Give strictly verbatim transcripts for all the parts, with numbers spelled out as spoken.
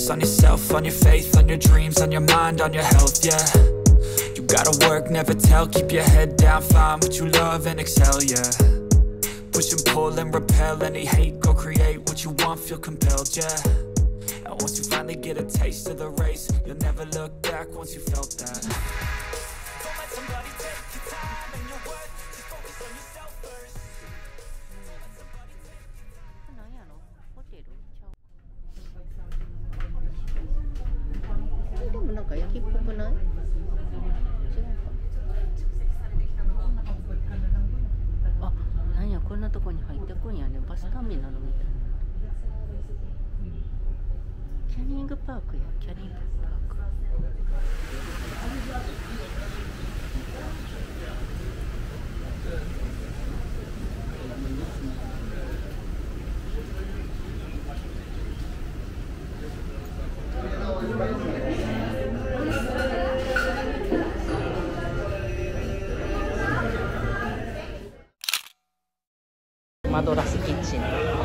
focus on yourself, on your faith, on your dreams, on your mind, on your health, yeah. You gotta work, never tell, keep your head down, find what you love and excel, yeah. Push and pull and repel any hate, go create what you want, feel compelled, yeah. And once you finally get a taste of the race, you'll never look back once you felt that. Don't let somebody take your time and your worth, just focus on yourself first. なんやろ、ホテルちゃう。でもなんか駅っぽくない？違うか。あ、なんやこんなとこに入ってくんやね。バスターミナルみたいな。キャニングパークや、キャニングパーク。マドラスキッチン。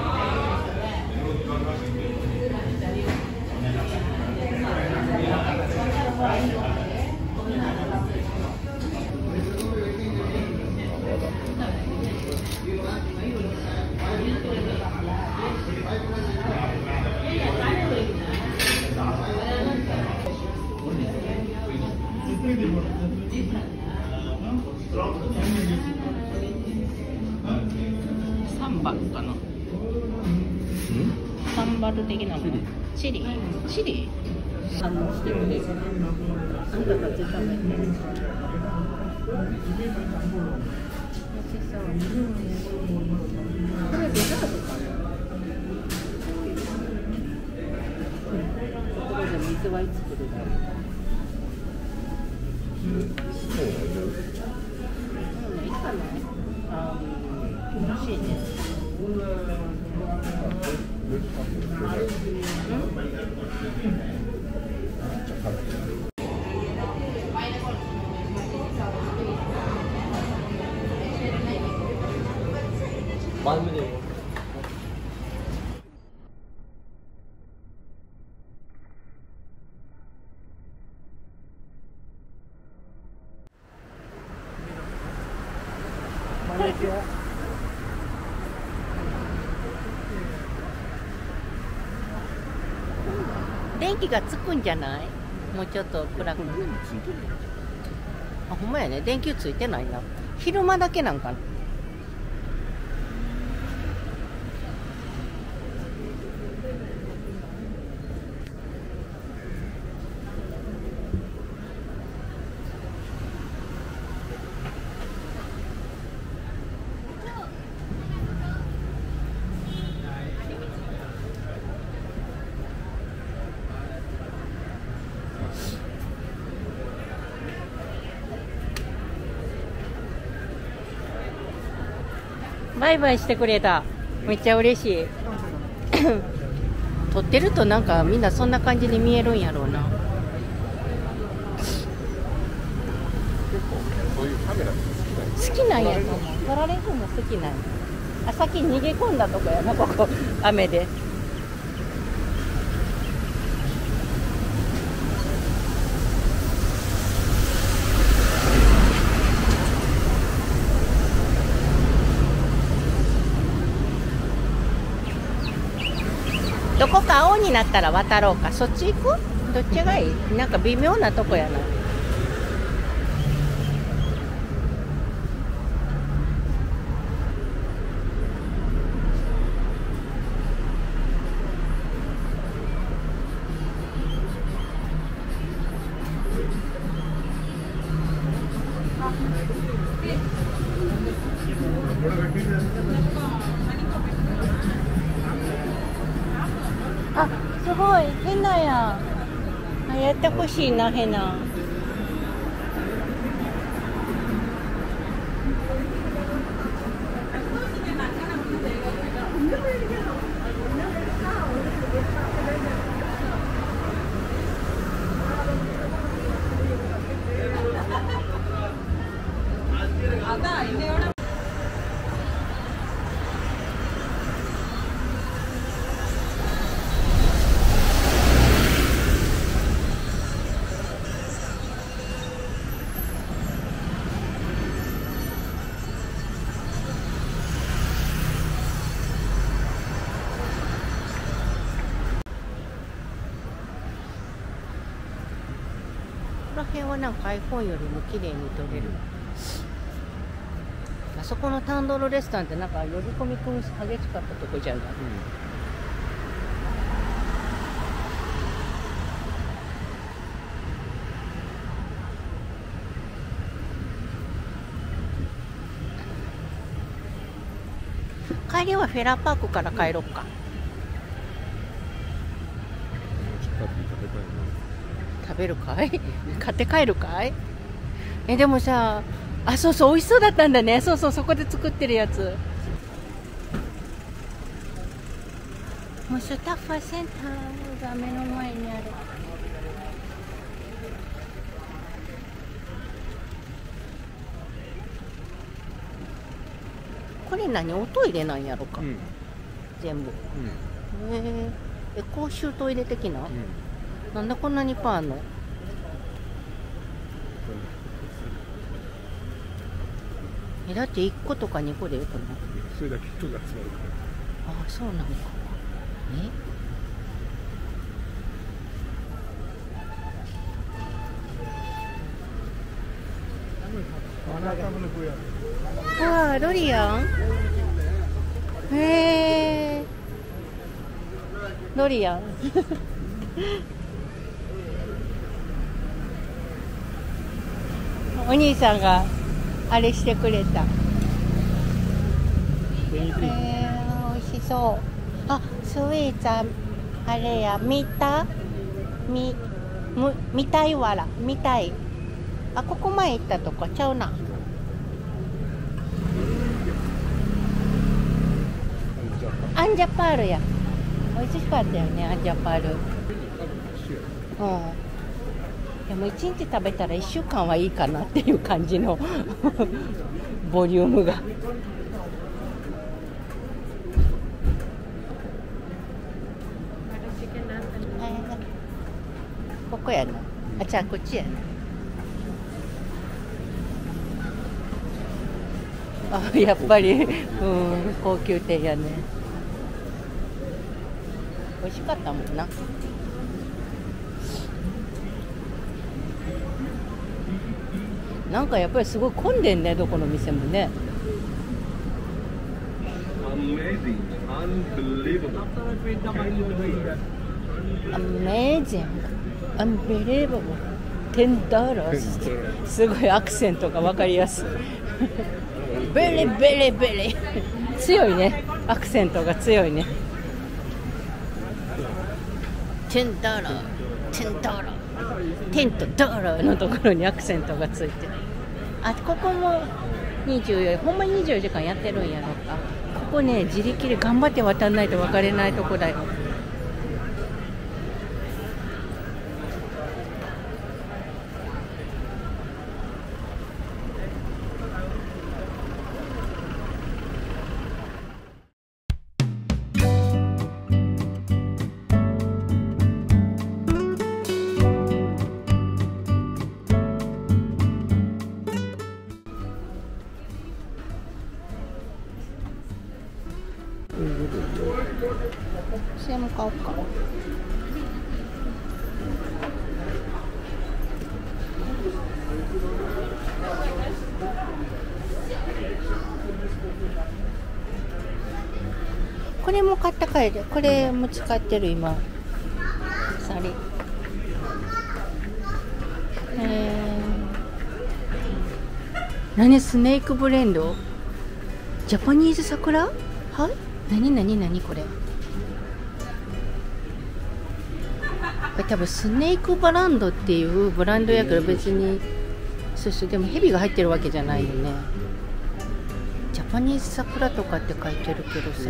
サンバルかな。サンバル的なの。チリ。チリ。あの、してるね。あんたたち食べて。美味しそう。これデザートかな。ここで水割り作るだろう。そう。うん、いいかな。あ、美味しいね。電気がつくんじゃない？もうちょっと暗くなる。あ、ほんまやね。電球ついてないな。昼間だけなんかな。バイバイしてくれた。めっちゃ嬉しい。撮ってるとなんかみんなそんな感じに見えるんやろうな。 結構そういうカメラ好きなんやと思う。撮られるの好きなんや。あ、さっき逃げ込んだとこやな、ここ。雨で。どこか青になったら渡ろうか。そっち行く？どっちがいい？なんか微妙なとこやな。あ、すごいヘナや。あ、やってほしいな、ヘナ。 ら辺はなんか iPhone よりも綺麗に撮れる。あそこのタンドルレストランってなんか呼び込み君激しかったとこじゃない？帰りはフェラーパークから帰ろうか。食べるかい？買って帰るかい？え、でもさ、あ、そうそう、美味しそうだったんだね。そうそう、そこで作ってるやつ。ムスタッファセンターが目の前にある。これ何？おトイレなんやろか、うん、全部。うん、えー、え、公衆トイレ的な、うん、なんでこんなにいっぱいあんの？え、だっていっことかにこでよくない？ それだけ人が集まるから。 ああ、そうなのか。え？わあ、ドリアン？へえ。ドリアン。お兄さんがあれしてくれた。えー、美味しそう。あ、スイーツあれや、見た？み、む、見たいわら、見たい。あ、ここ前行ったとこちゃうな。アンジャパールや。美味しかったよね、アンジャパール。うん。でも一日食べたらいっしゅうかんはいいかなっていう感じのボリュームが。ここやな。あ、じゃあこっちやな。あ、やっぱり、うん、高級店やね。美味しかったもんな。なんかやっぱりすごい混んでんね、どこの店もね。アメージング、アンビリーバブル、テンダーラス。すごいアクセントが分かりやすい。ベリベリベリ強いね、アクセントが強いね。テンダーラ、テンダーラ、テンとダーラのところにアクセントがついてる。あ、ここもにじゅうよじ、ほんまににじゅうよじかんやってるんやろか。ここね、自力で頑張って渡らないと分かれないとこだよ。それも買おうか。これも買ったかいで、これも使ってる今。サリ。えー、何スネークブレンド？ジャパニーズ桜？はい？何何何これ？これ多分スネークブランドっていうブランドやから別に、そうそう、でもヘビが入ってるわけじゃないよね。ジャパニーズ桜とかって書いてるけどさ。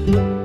す。